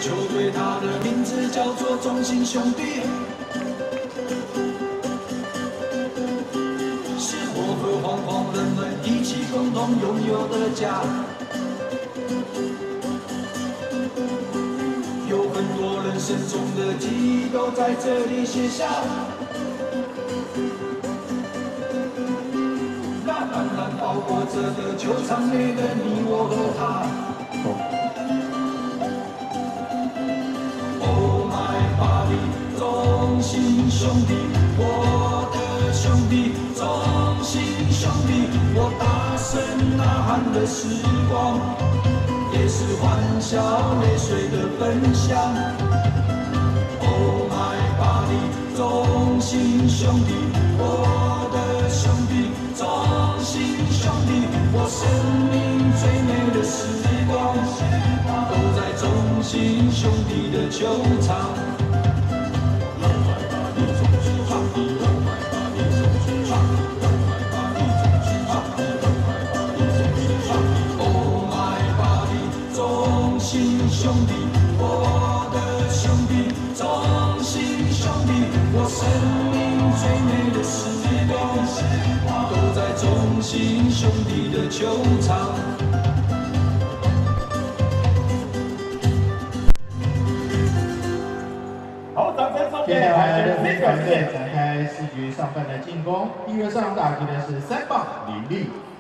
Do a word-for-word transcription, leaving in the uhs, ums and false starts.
球队它的名字叫做中信兄弟，是我和惶惶人们一起共同拥有的家。有很多人生中的记忆都在这里写下。那蓝蓝包裹着的球场内的你我和他。Oh my body， 中信兄弟，我的兄弟，中信兄弟，我大声呐喊的时光，也是欢笑泪水的分享。Oh my body， 中信兄弟，我的兄弟，中信兄弟，我生命最美的时光，都在中信兄弟的球场。中信兄弟，我的兄弟，中信兄弟，我生命最美的时光，都在中信兄弟的球场。 好，掌声送给热身团队展开四局上半的进攻。第一个上打击的是三棒林立。